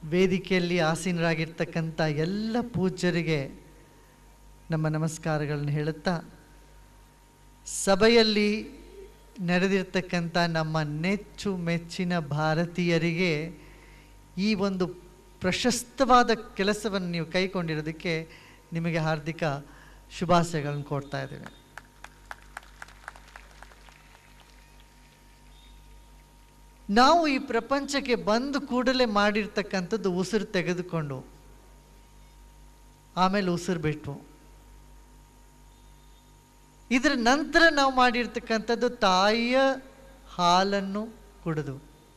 ವೇದಿಕೆಯಲ್ಲಿ ಆಸೀನರಾಗಿರ್ತಕ್ಕಂಥ ಎಲ್ಲ ಪೂಜ್ಯರಿಗೆ ನಮ್ಮ ನಮಸ್ಕಾರಗಳನ್ನು ಹೇಳುತ್ತಾ, ಸಭೆಯಲ್ಲಿ ನಡೆದಿರ್ತಕ್ಕಂಥ ನಮ್ಮ ನೆಚ್ಚು ಮೆಚ್ಚಿನ ಭಾರತೀಯರಿಗೆ ಈ ಒಂದು ಪ್ರಶಸ್ತವಾದ ಕೆಲಸವನ್ನು ನೀವು ಕೈಗೊಂಡಿರೋದಕ್ಕೆ ನಿಮಗೆ ಹಾರ್ದಿಕ ಶುಭಾಶಯಗಳನ್ನು ಕೊಡ್ತಾ ಇದ್ದೇವೆ. ನಾವು ಈ ಪ್ರಪಂಚಕ್ಕೆ ಬಂದು ಕೂಡಲೇ ಮಾಡಿರ್ತಕ್ಕಂಥದ್ದು ಉಸಿರು ತೆಗೆದುಕೊಂಡು ಆಮೇಲೆ ಉಸಿರು ಬಿಟ್ಟು, ಇದರ ನಂತರ ನಾವು ಮಾಡಿರ್ತಕ್ಕಂಥದ್ದು ತಾಯಿಯ ಹಾಲನ್ನು ಕುಡಿದು.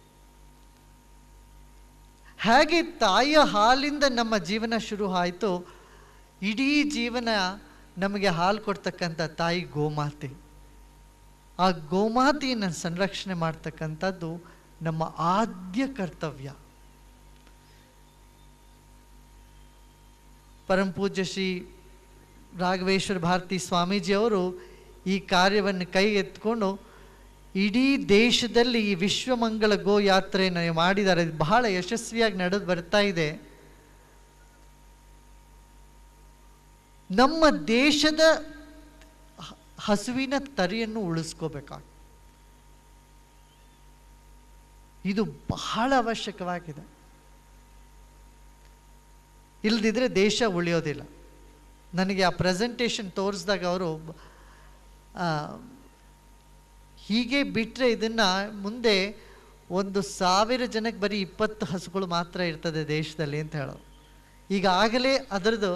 ಹಾಗೆ ತಾಯಿಯ ಹಾಲಿಂದ ನಮ್ಮ ಜೀವನ ಶುರು ಆಯಿತು. ಇಡೀ ಜೀವನ ನಮಗೆ ಹಾಲು ಕೊಡ್ತಕ್ಕಂಥ ತಾಯಿ ಗೋಮಾತೆ. ಆ ಗೋಮಾತೆಯನ್ನು ಸಂರಕ್ಷಣೆ ಮಾಡ್ತಕ್ಕಂಥದ್ದು ನಮ್ಮ ಆದ್ಯ ಕರ್ತವ್ಯ. ಪರಮಪೂಜ್ಯ ಶ್ರೀ ರಾಘವೇಶ್ವರ ಭಾರತಿ ಸ್ವಾಮೀಜಿಯವರು ಈ ಕಾರ್ಯವನ್ನು ಕೈ ಎತ್ಕೊಂಡು ಇಡೀ ದೇಶದಲ್ಲಿ ಈ ವಿಶ್ವಮಂಗಳ ಗೋ ಯಾತ್ರೆಯನ್ನು ಮಾಡಿದ್ದಾರೆ. ಬಹಳ ಯಶಸ್ವಿಯಾಗಿ ನಡೆದು ಬರ್ತಾ ಇದೆ. ನಮ್ಮ ದೇಶದ ಹಸುವಿನ ತರಿಯನ್ನು ಉಳಿಸ್ಕೋಬೇಕಾಗ ಇದು ಬಹಳ ಅವಶ್ಯಕವಾಗಿದೆ. ಇಲ್ಲದಿದ್ದರೆ ದೇಶ ಉಳಿಯೋದಿಲ್ಲ. ನನಗೆ ಆ ಪ್ರೆಸೆಂಟೇಷನ್ ತೋರಿಸಿದಾಗ ಅವರು ಹೀಗೆ ಬಿಟ್ಟರೆ ಇದನ್ನು ಮುಂದೆ 1,000 ಜನಕ್ಕೆ ಬರೀ 20 ಹಸುಗಳು ಮಾತ್ರ ಇರ್ತದೆ ದೇಶದಲ್ಲಿ ಅಂತ ಹೇಳೋದು. ಈಗಾಗಲೇ ಅದರದ್ದು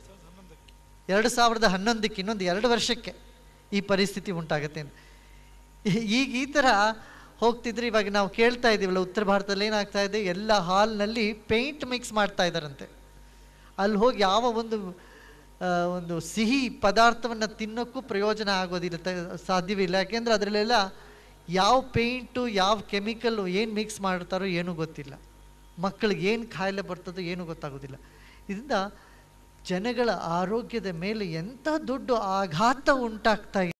2011ಕ್ಕೆ ಇನ್ನೊಂದು 2 ವರ್ಷಕ್ಕೆ ಈ ಪರಿಸ್ಥಿತಿ ಉಂಟಾಗುತ್ತೆ. ಈಗ ಈ ಥರ ಹೋಗ್ತಿದ್ರೆ ಇವಾಗ ನಾವು ಕೇಳ್ತಾ ಇದ್ದೀವಲ್ಲ, ಉತ್ತರ ಭಾರತದಲ್ಲಿ ಏನಾಗ್ತಾ ಇದೆ, ಎಲ್ಲ ಹಾಲ್ನಲ್ಲಿ ಪೇಂಟ್ ಮಿಕ್ಸ್ ಮಾಡ್ತಾ ಇದ್ದಾರಂತೆ. ಅಲ್ಲಿ ಹೋಗಿ ಯಾವ ಒಂದು ಸಿಹಿ ಪದಾರ್ಥವನ್ನು ತಿನ್ನೋಕ್ಕೂ ಪ್ರಯೋಜನ ಆಗೋದಿಲ್ಲ, ಸಾಧ್ಯವಿಲ್ಲ. ಯಾಕೆಂದರೆ ಅದರಲ್ಲೆಲ್ಲ ಯಾವ ಪೇಂಟು ಯಾವ ಕೆಮಿಕಲ್ಲು ಏನು ಮಿಕ್ಸ್ ಮಾಡ್ತಾರೋ ಏನೂ ಗೊತ್ತಿಲ್ಲ. ಮಕ್ಕಳಿಗೆ ಏನು ಕಾಯಿಲೆ ಬರ್ತದೋ ಏನೂ ಗೊತ್ತಾಗೋದಿಲ್ಲ. ಇದರಿಂದ ಜನಗಳ ಆರೋಗ್ಯದ ಮೇಲೆ ಎಂಥ ದೊಡ್ಡ ಆಘಾತ ಉಂಟಾಗ್ತಾ ಇದೆ.